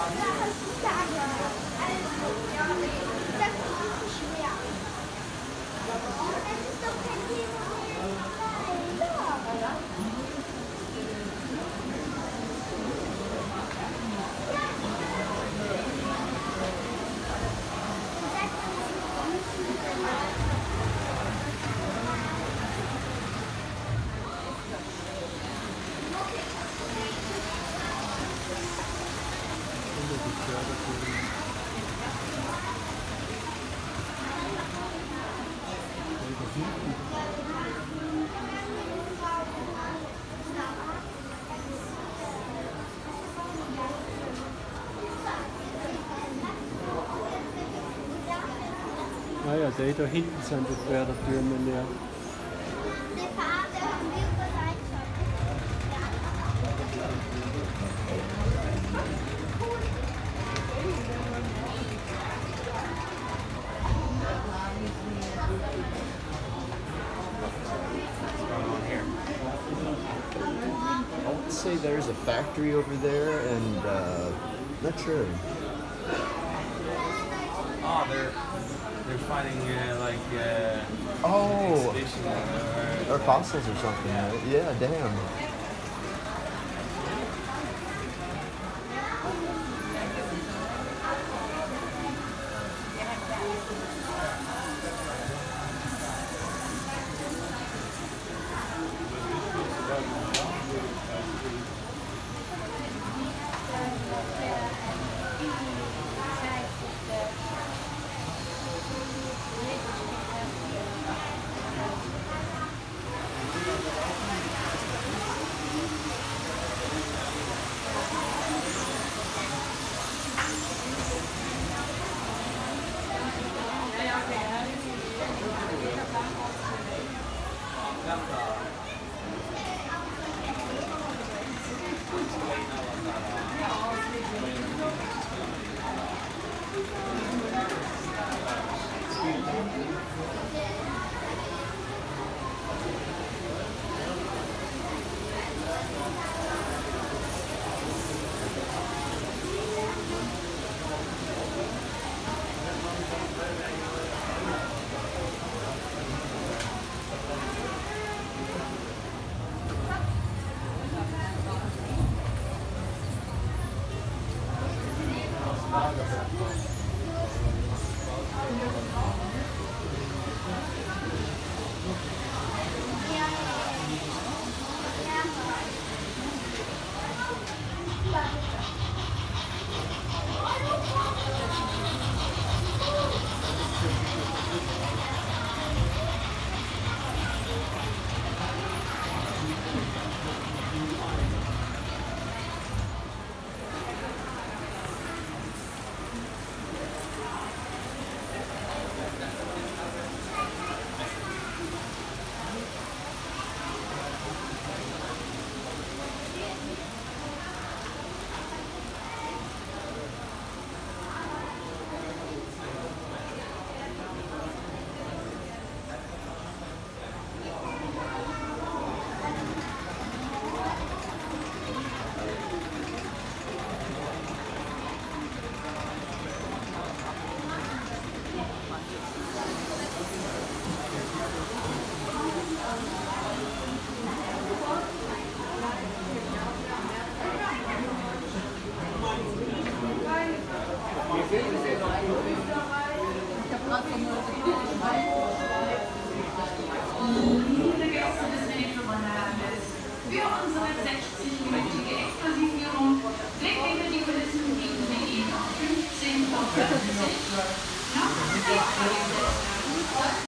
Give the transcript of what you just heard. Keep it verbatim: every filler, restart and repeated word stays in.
Ah ja, die da hinten sind die Pferdetürme leer. I would say there's a factory over there, and uh, not sure. Oh, they're they're finding uh, like uh, Oh, exhibition, uh, or fossils or something. Yeah. Right? Yeah, damn. Für unsere sechzig-minütige Exklusivführung Blick hinter die Kulissen bieten wir Ihnen um fünfzehn Uhr fünfzig noch